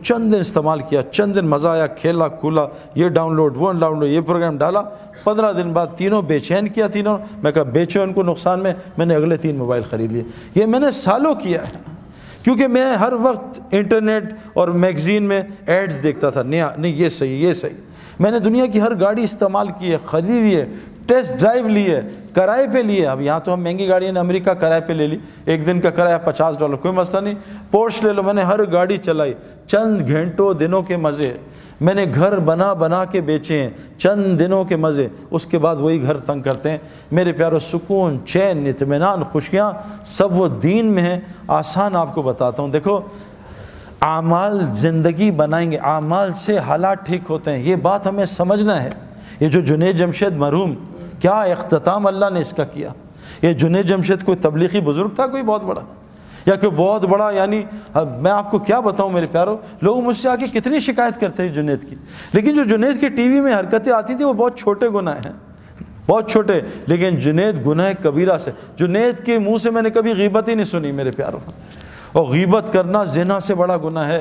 چند دن استعمال کیا، چند دن مزہ آیا، کھیلا کھولا، یہ ڈاؤن لوڈ وہ ڈاؤن لوڈ، یہ پروگرام ڈالا، 15 دن بعد تینوں بے چین کیا تینوں. میں کہا بیچو ان کو نقصان میں نے اگلے 3 موبائل خرید لیے. یہ میں نے سالوں کیا ہے، کیونکہ میں ہر وقت انٹرنیٹ اور میگزین میں ایڈز دیکھتا تھا، نہیں یہ صحیح یہ صحیح. میں نے دنیا کی ہر گاڑی استعمال کی ہے، خریدی ہے، ٹیسٹ ڈرائیو لی ہے، کرائے پہ لی ہے. اب یہاں تو ہم مہنگی گاڑی نے امریکہ کرائے پہ لے لی، 1 دن کا کرایہ $50، کوئی مسئلہ نہیں. پورش لے لو، میں نے ہر گاڑی چلائی، چند گھنٹوں دنوں کے مزے. میں نے گھر بنا کے بیچے ہیں، چند دنوں کے مزے، اس کے بعد وہی گھر تنگ کرتے ہیں. میرے پیارو سکون، چین، اطمینان، خوشیاں سب وہ دین میں ہیں. آسان آپ کو بتاتا ہوں، دیکھو اعمال زندگی بنائیں گے، اعمال سے حالات ٹھیک ہوتے ہیں، یہ بات ہمیں سمجھنا ہے. یہ جو جنید جمشید مرحوم، کیا اختتام اللہ نے اس کا کیا. یہ جنید جمشید کوئی تبلیغی بزرگ تھا کوئی بہت بڑا، یا کوئی بہت بڑا، یعنی میں آپ کو کیا بتاؤں میرے پیارو، لوگ مجھ سے آ کے کتنی شکایت کرتے ہیں جنید کی، لیکن جو جنید کی ٹی وی میں حرکتیں آتی تھیں وہ بہت چھوٹے گناہ ہیں، بہت چھوٹے. لیکن جنید گناہ کبیرہ سے، جنید کے منہ سے میں نے کبھی غیبت ہی نہیں سنی میرے پیارو. اور غیبت کرنا زنا سے بڑا گناہ ہے.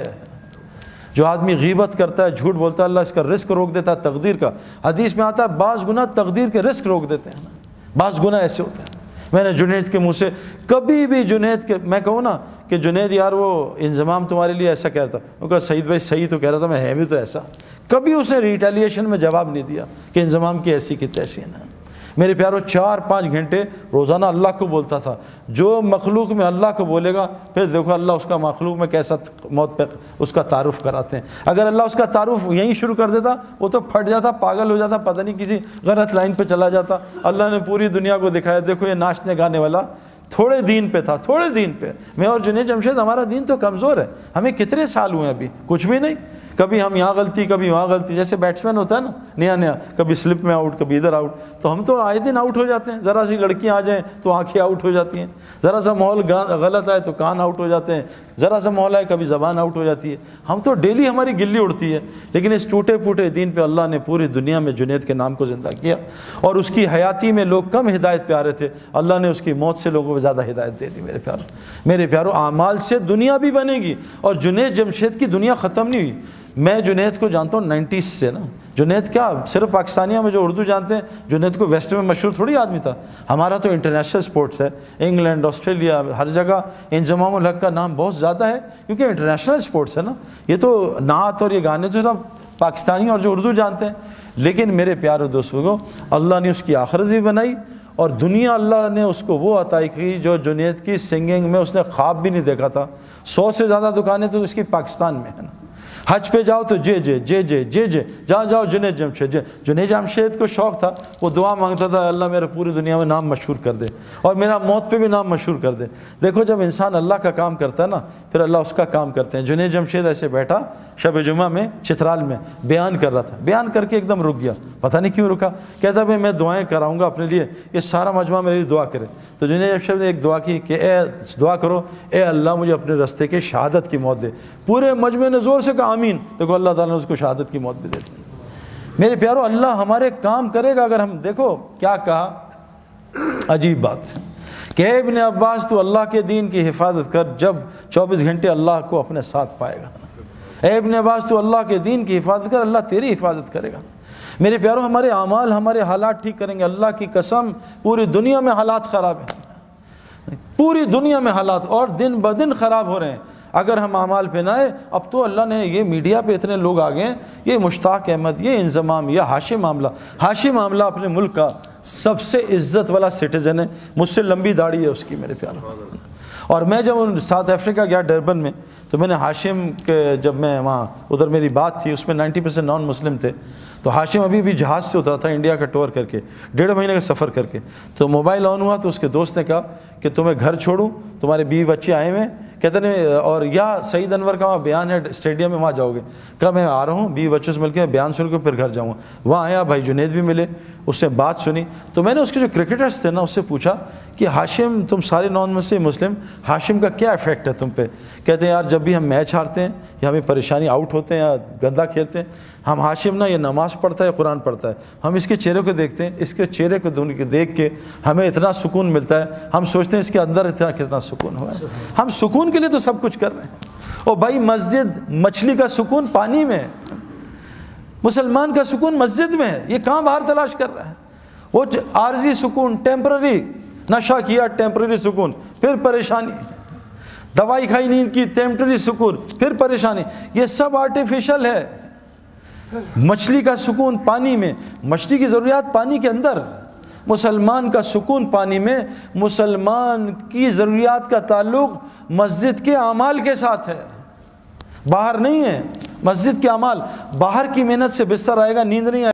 جو آدمی غیبت کرتا ہے، جھوٹ بولتا ہے، اللہ اس کا رزق روک دیتا ہے تقدیر کا. حدیث میں آتا ہے بعض گناہ تقدیر کے رزق روک دیتے ہیں، بعض گناہ ایسے ہوتے ہیں. میں نے جنید کے منہ سے کبھی بھی جنید کے، میں کہوں نا کہ جنید یار وہ انضمام تمہارے لیے ایسا کہہ رہا تھا، وہ کہا سعید بھائی صحیح تو کہہ رہا تھا، میں ہے بھی تو ایسا. کبھی اسے ریٹیلیشن میں جواب نہیں دیا کہ انضمام کی ایسی کی تیسی ہے. میرے پیارو 4-5 گھنٹے روزانہ اللہ کو بولتا تھا. جو مخلوق میں اللہ کو بولے گا، پھر دیکھو اللہ اس کا مخلوق میں کیسا موت پہ اس کا تعارف کراتے ہیں. اگر اللہ اس کا تعارف یہیں شروع کر دیتا وہ تو پھٹ جاتا، پاگل ہو جاتا، پتہ نہیں کسی غلط لائن پہ چلا جاتا. اللہ نے پوری دنیا کو دکھایا، دیکھو یہ ناچنے گانے والا تھوڑے دین پہ تھا، تھوڑے دین پہ. میں اور جنید جمشید ہمارا دین تو کمزور ہے. ہمیں کتنے سال ہوئے ابھی، کچھ بھی نہیں. کبھی ہم یہاں غلطی، کبھی وہاں غلطی. جیسے بیٹسمین ہوتا ہے نا نیا، کبھی سلپ میں آؤٹ، کبھی ادھر آؤٹ. تو ہم تو آئے دن آؤٹ ہو جاتے ہیں. ذرا سی لڑکیاں آ جائیں تو آنکھیں آؤٹ ہو جاتی ہیں، ذرا سا ماحول غلط آئے تو کان آؤٹ ہو جاتے ہیں، ذرا سا ماحول آئے کبھی زبان آؤٹ ہو جاتی ہے. ہم تو ڈیلی ہماری گلی اڑتی ہے. لیکن اس ٹوٹے پھوٹے دین پہ اللہ نے پوری دنیا میں جنید کے نام کو زندہ کیا. اور اس کی حیاتی میں لوگ کم ہدایت پہ آ رہے تھے، اللہ نے اس کی موت سے لوگوں کو زیادہ ہدایت دے دی. میرے پیارو اعمال سے دنیا بھی بنے گی. اور جنید جمشید کی دنیا ختم نہیں ہوئی. میں جنید کو جانتا ہوں 90s سے نا. جنید کیا صرف پاکستانیوں میں جو اردو جانتے ہیں، جنید کو ویسٹ میں مشہور تھوڑی آدمی تھا. ہمارا تو انٹرنیشنل سپورٹس ہے، انگلینڈ، آسٹریلیا، ہر جگہ انضمام الحق کا نام بہت زیادہ ہے، کیونکہ انٹرنیشنل سپورٹس ہے نا. یہ تو نعت اور یہ گانے تو سب پاکستانی اور جو اردو جانتے ہیں. لیکن میرے پیارے دوستوں کو اللہ نے اس کی آخرت بھی بنائی، اور دنیا اللہ نے اس کو وہ عطا کی جو جنید کی سنگنگ میں اس نے خواب بھی نہیں دیکھا تھا. 100 سے زیادہ دکانیں تو اس کی پاکستان میں ہیں نا. حج پہ جاؤ تو جے جے جے جے جے جے، جہاں جاؤ جنید جمشید. جنید جمشید کو شوق تھا، وہ دعا مانگتا تھا اللہ میرا پوری دنیا میں نام مشہور کر دے اور میرا موت پہ بھی نام مشہور کر دے. دیکھو جب انسان اللہ کا کام کرتا ہے نا، پھر اللہ اس کا کام کرتے ہیں. جنید جمشید ایسے بیٹھا شب جمعہ میں چترال میں بیان کر رہا تھا، بیان کر کے ایک دم رک گیا. پتہ نہیں کیوں رکا. کہتا بھائی میں دعائیں کراؤں گا اپنے لیے، یہ سارا مجمع میرے لیے دعا کرے. تو جنید جمشید نے ایک دعا کی کہ اے دعا کرو، اے اللہ مجھے اپنے رستے کے شہادت کی موت دے. پورے مجمع نے زور سے کہا آمین. دیکھو اللہ تعالیٰ نے اس کو شہادت کی موت بھی دے دی. میرے پیارو اللہ ہمارے کام کرے گا اگر ہم، دیکھو کیا کہا، عجیب بات کہ اے ابن عباس تو اللہ کے دین کی حفاظت کر جب 24 گھنٹے اللہ کو اپنے ساتھ پائے گا. اے ابن عباس تو اللہ کے دین کی حفاظت کر، اللہ تیری حفاظت کرے گا. میرے پیارو ہمارے اعمال ہمارے حالات ٹھیک کریں گے. اللہ کی قسم پوری دنیا میں حالات خراب ہیں، پوری دنیا میں حالات اور دن بدن خراب ہو رہے ہیں. اگر ہم اعمال پہ نہ آئے، اب تو اللہ نے یہ میڈیا پہ اتنے لوگ آ گئے ہیں، یہ مشتاق احمد، یہ انضمام، یہ ہاشم معاملہ. ہاشم معاملہ اپنے ملک کا سب سے عزت والا سٹیزن ہے، مجھ سے لمبی داڑھی ہے اس کی میرے پیارو. اور میں جب ساؤتھ افریقہ گیا ڈربن میں، تو میں نے ہاشم کے، جب میں وہاں ادھر میری بات تھی، اس میں 90% نان مسلم تھے. تو ہاشم ابھی بھی جہاز سے اترا تھا انڈیا کا ٹور کر کے، 1.5 مہینے کا سفر کر کے. تو موبائل آن ہوا تو اس کے دوست نے کہا کہ تمہیں گھر چھوڑوں، تمہارے بیوی بچے آئے ہوئے ہیں. کہتے ہیں اور یا سعید انور کا وہاں بیان ہے اسٹیڈیم میں، وہاں جاؤ گے؟ کہا میں آ رہا ہوں، بیوی بچوں سے مل کے بیان سن کے پھر گھر جاؤں گا. وہاں آیا، بھائی جنید بھی ملے، اس نے بات سنی. تو میں نے اس کے جو کرکٹرز تھے نا اس سے پوچھا کہ ہاشم تم سارے نان مسلم ہاشم کا کیا ایفیکٹ ہے تم پہ؟ کہتے ہیں یار جب بھی ہم میچ ہارتے ہیں یا ہمیں پریشانی آؤٹ ہوتے ہیں یا گندا کھیلتے ہیں، ہم ہاشم نا یہ نماز پڑھتا ہے قرآن پڑھتا ہے، ہم اس کے چہرے کو دیکھتے ہیں، اس کے چہرے کو دیکھ کے ہمیں اتنا سکون ملتا ہے، ہم سوچتے ہیں اس کے اندر کتنا سکون ہوا ہے۔ ہم سکون کے لیے تو سب کچھ کر رہے ہیں۔ اور بھائی مسجد، مچھلی کا سکون پانی میں ہے، مسلمان کا سکون مسجد میں ہے، یہ کہاں باہر تلاش کر رہا ہے؟ وہ عارضی سکون، ٹیمپرری، نشہ کیا ٹیمپرری سکون، پھر پریشانی، دوائی کھائی نیند کی ٹیمپرری سکون، پھر پریشانی، یہ سب آرٹیفیشل ہے۔ مچھلی کا سکون پانی میں، مچھلی کی ضروریات پانی کے اندر، مسلمان کا سکون پانی میں۔ مسلمان کی ضروریات کا تعلق مسجد کے اعمال کے ساتھ ہے، باہر نہیں ہے۔ مسجد کے اعمال، باہر کی محنت سے بستر آئے گا، نیند نہیں آئے گا۔